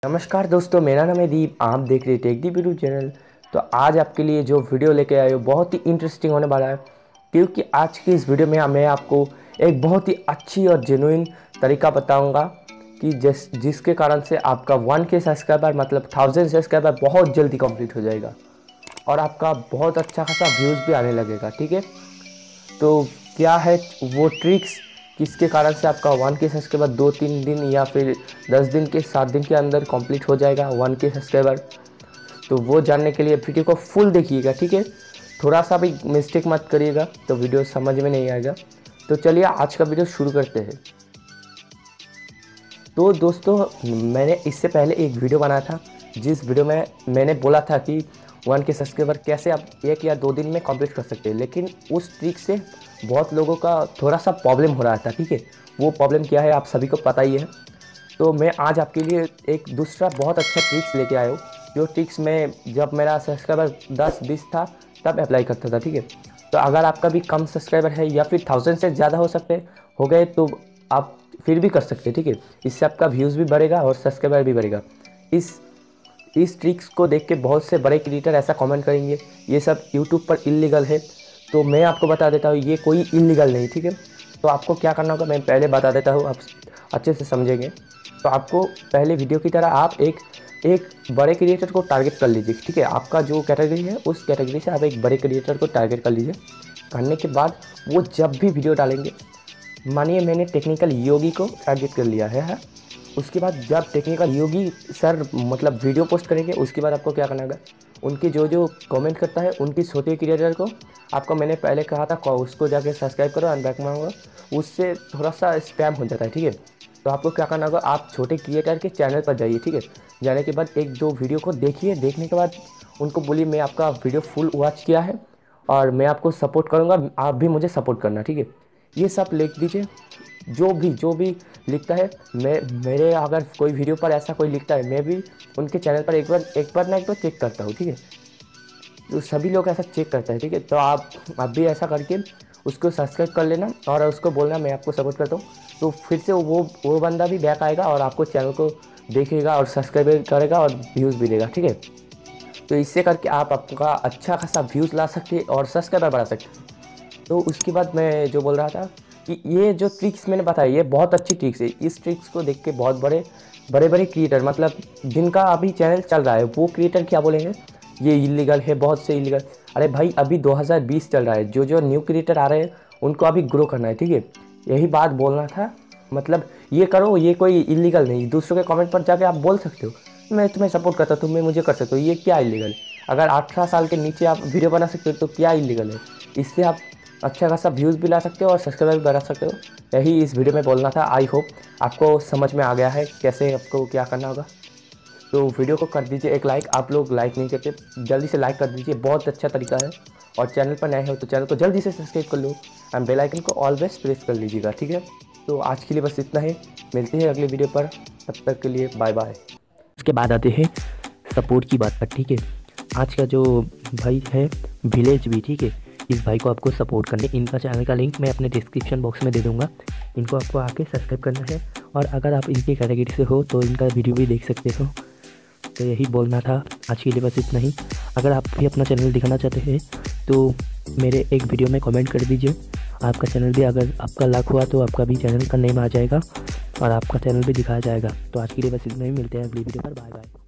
नमस्कार दोस्तों, मेरा नाम है दीप। आप देख रहे टेक दीप यूट्यूब चैनल। तो आज आपके लिए जो वीडियो लेके आए हो बहुत ही इंटरेस्टिंग होने वाला है, क्योंकि आज की इस वीडियो में मैं आपको एक बहुत ही अच्छी और जेन्युइन तरीका बताऊंगा कि जिसके कारण से आपका 1K सब्सक्राइबर मतलब 1000 सब्सक्राइबर बहुत जल्दी कंप्लीट हो जाएगा और आपका बहुत अच्छा खासा व्यूज़ भी आने लगेगा। ठीक है, तो क्या है वो ट्रिक्स किसके कारण से आपका 1K सब्सक्राइबर 2-3 दिन या फिर 10 दिन के 7 दिन के अंदर कंप्लीट हो जाएगा 1K सब्सक्राइबर। तो वो जानने के लिए वीडियो को फुल देखिएगा। ठीक है, थोड़ा सा भी मिस्टेक मत करिएगा तो वीडियो समझ में नहीं आएगा। तो चलिए आज का वीडियो शुरू करते हैं। तो दोस्तों, मैंने इससे पहले एक वीडियो बनाया था जिस वीडियो में मैंने बोला था कि 1K सब्सक्राइबर कैसे आप 1 या 2 दिन में कंप्लीट कर सकते हैं, लेकिन उस ट्रिक से बहुत लोगों का थोड़ा सा प्रॉब्लम हो रहा था। ठीक है, वो प्रॉब्लम क्या है आप सभी को पता ही है। तो मैं आज आपके लिए एक दूसरा बहुत अच्छा ट्रिक्स लेके आया हूँ, जो ट्रिक्स में जब मेरा सब्सक्राइबर 10-20 था तब अप्लाई करता था। ठीक है, तो अगर आपका भी कम सब्सक्राइबर है या फिर 1000 से ज़्यादा हो गए तो आप फिर भी कर सकते हैं। ठीक है, इससे आपका व्यूज़ भी बढ़ेगा और सब्सक्राइबर भी बढ़ेगा। इस ट्रिक्स को देख के बहुत से बड़े क्रिएटर ऐसा कमेंट करेंगे ये सब यूट्यूब पर इल्लीगल है। तो मैं आपको बता देता हूँ ये कोई इल्लीगल नहीं। ठीक है, तो आपको क्या करना होगा मैं पहले बता देता हूँ, आप अच्छे से समझेंगे। तो आपको पहले वीडियो की तरह आप एक बड़े क्रिएटर को टारगेट कर लीजिए। ठीक है, आपका जो कैटेगरी है उस कैटेगरी से आप एक बड़े क्रिएटर को टारगेट कर लीजिए। करने के बाद वो जब भी वीडियो डालेंगे, मानिए मैंने टेक्निकल योगी को टारगेट कर लिया है। उसके बाद जब टेक्निकल योगी सर मतलब वीडियो पोस्ट करेंगे, उसके बाद आपको क्या करना होगा, उनके जो कमेंट करता है उनकी छोटे क्रिएटर को आपको मैंने पहले कहा था उसको जाके सब्सक्राइब करो एंड बैक मांगो, उससे थोड़ा सा स्पैम हो जाता है। ठीक है, तो आपको क्या करना होगा, आप छोटे क्रिएटर के चैनल पर जाइए। ठीक है, जाने के बाद 1-2 वीडियो को देखिए। देखने के बाद उनको बोलिए मैं आपका वीडियो फुल वॉच किया है और मैं आपको सपोर्ट करूँगा, आप भी मुझे सपोर्ट करना। ठीक है, ये सब लिख दीजिए। जो भी लिखता है, मेरे अगर कोई वीडियो पर ऐसा कोई लिखता है, मैं भी उनके चैनल पर एक बार चेक करता हूँ। ठीक है, तो सभी लोग ऐसा चेक करते हैं। ठीक है, तो आप भी ऐसा करके उसको सब्सक्राइब कर लेना और उसको बोलना मैं आपको सपोर्ट करता हूँ। तो फिर से वो बंदा भी बैक आएगा और आपको चैनल को देखेगा और सब्सक्राइब करेगा और व्यूज़ भी देगा। ठीक है, तो इससे करके आप आपका अच्छा खासा व्यूज़ ला सकते हैं और सब्सक्राइबर बढ़ा सकते हैं। तो उसके बाद मैं जो बोल रहा था कि ये जो ट्रिक्स मैंने बताई ये बहुत अच्छी ट्रिक्स है। इस ट्रिक्स को देख के बहुत बड़े क्रिएटर मतलब जिनका अभी चैनल चल रहा है वो क्रिएटर क्या बोलेंगे, ये इलीगल है, बहुत से इलीगल। अरे भाई अभी 2020 चल रहा है, जो न्यू क्रिएटर आ रहे हैं उनको अभी ग्रो करना है। ठीक है, यही बात बोलना था। मतलब ये करो, ये कोई इलीगल नहीं। दूसरों के कमेंट पर जाके आप बोल सकते हो मैं तुम्हें सपोर्ट करता हूँ, तुम्हें मुझे कर सकते हो, ये क्या इलीगल है। अगर 18 साल के नीचे आप वीडियो बना सकते हो तो क्या इलीगल है। इससे आप अच्छा खासा व्यूज़ भी ला सकते हो और सब्सक्राइबर भी बढ़ा सकते हो। यही इस वीडियो में बोलना था। आई होप आपको समझ में आ गया है कैसे आपको क्या करना होगा। तो वीडियो को कर दीजिए एक लाइक। आप लोग लाइक नहीं करते, जल्दी से लाइक कर दीजिए, बहुत अच्छा तरीका है। और चैनल पर नए हो तो चैनल को जल्दी से सब्सक्राइब कर लो एंड बेल आइकन को ऑलवेज प्रेस कर लीजिएगा। ठीक है, तो आज के लिए बस इतना ही। मिलते हैं अगले वीडियो पर, तब तक के लिए बाय बाय। उसके बाद आते हैं सपोर्ट की बात पर। ठीक है, आज का जो भाई है विलेज भी, ठीक है, इस भाई को आपको सपोर्ट करने, इनका चैनल का लिंक मैं अपने डिस्क्रिप्शन बॉक्स में दे दूंगा। इनको आपको आके सब्सक्राइब करना है और अगर आप इनकी कैटेगरी से हो तो इनका वीडियो भी देख सकते हो। तो यही बोलना था, आज के लिए बस इतना ही। अगर आप भी अपना चैनल दिखाना चाहते हैं तो मेरे एक वीडियो में कमेंट कर दीजिए। आपका चैनल भी, अगर आपका लाख हुआ तो आपका भी चैनल का नेम आ जाएगा और आपका चैनल भी दिखाया जाएगा। तो आज के लिए बस इतना ही, मिलते हैं अगली वीडियो पर। Bye bye.